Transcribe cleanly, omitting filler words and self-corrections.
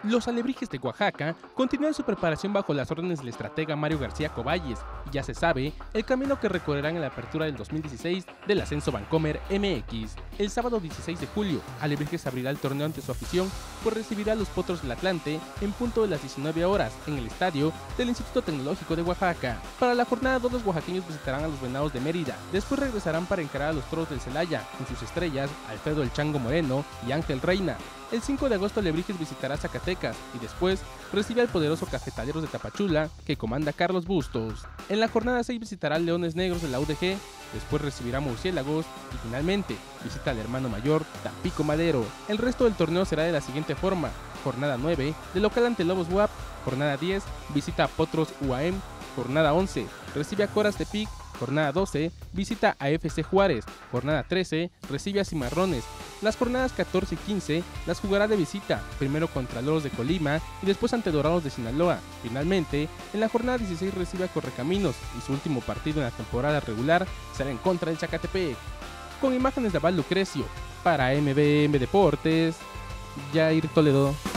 Los Alebrijes de Oaxaca continúan su preparación bajo las órdenes del estratega Mario García Coballes, y ya se sabe el camino que recorrerán en la apertura del 2016 del Ascenso Bancomer MX. El sábado 16 de julio, Alebrijes abrirá el torneo ante su afición, pues recibirá a los Potros del Atlante en punto de las 19 horas en el estadio del Instituto Tecnológico de Oaxaca. Para la jornada 2, los oaxaqueños visitarán a los Venados de Mérida, después regresarán para encarar a los Toros del Celaya, con sus estrellas Alfredo el Chango Moreno y Ángel Reina. El 5 de agosto Alebrijes visitará Zacatecas y después recibe al poderoso Cafetaleros de Tapachula, que comanda Carlos Bustos. En la jornada 6 visitará al Leones Negros de la UDG, después recibirá Murciélagos y finalmente visita al hermano mayor Tampico Madero. El resto del torneo será de la siguiente forma: jornada 9, de local ante Lobos WAP; jornada 10, visita a Potros UAM; jornada 11, recibe a Coras Tepic; jornada 12, visita a FC Juárez; jornada 13, recibe a Cimarrones. Las jornadas 14 y 15 las jugará de visita, primero contra Loros de Colima y después ante Dorados de Sinaloa. Finalmente, en la jornada 16 recibe a Correcaminos y su último partido en la temporada regular será en contra del Zacatepec. Con imágenes de Aval Lucrecio, para MBM Deportes, Jair Toledo.